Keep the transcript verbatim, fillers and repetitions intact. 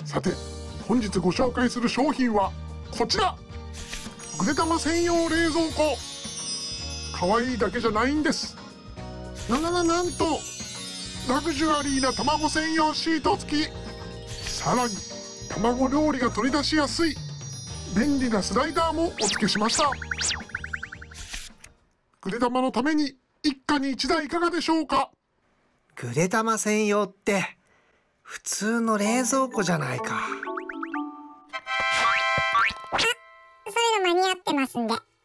さて本日ご紹介する商品はこちら、ぐでたま専用冷蔵庫。可愛いだけじゃないんです。ななななんとラグジュアリーな卵専用シート付き。さらに卵料理が取り出しやすい便利なスライダーもお付けしました。ぐでたまのために一家に一台いかがでしょうか。 ぐでたま専用って普通の冷蔵庫じゃないか。 あ、そういうの間に合ってますんで。